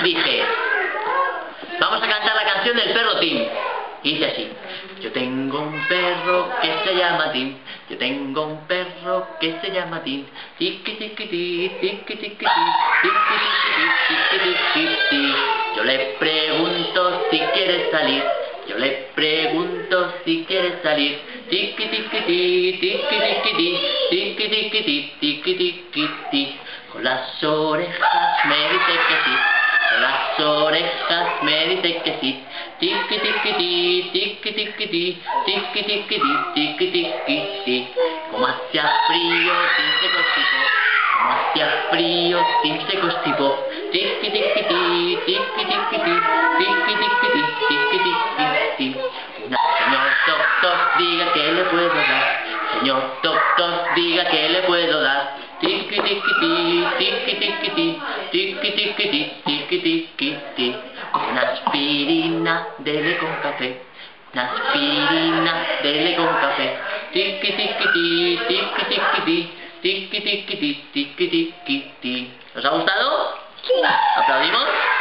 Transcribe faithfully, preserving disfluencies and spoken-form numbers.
dije, vamos a cantar la canción del perro Tim. Y dice así: yo tengo un perro que se llama Tim, yo tengo un perro que se llama Tim, tiqui tiqui ti, tiqui tiqui ti, tiqui tiqui ti, tiqui ti. Yo le pregunto si quiere salir, yo le pregunto si quiere salir, tiqui tiqui ti, tiqui tiqui ti, tiqui tiqui ti, tiqui tiqui ti. Con las orejas me dice que sí, con las orejas me dice que sí. Tiqui tiqui ti, tiqui tiqui ti, tiqui tiqui ti, tiqui tiqui ti. Como hacía frío, Tim se constipó. Como hacía frío, Tim se constipó. Tiqui tiqui ti, tiqui tiqui ti, tiqui tiqui ti, tiqui tiqui ti. Una, señor doctor, diga que le puedo dar. Señor doctor, diga que le puedo dar. Tiqui tiqui ti, tiqui tiqui ti, tiqui tiqui ti, tiqui tiqui ti. Una aspirina, dele con café. Una aspirina, dele con café. Tiqui tiqui ti, tiqui tiqui ti, tiqui tiqui ti, tiqui tiqui ti. ¿Os ha gustado? Sí. ¿Aplaudimos?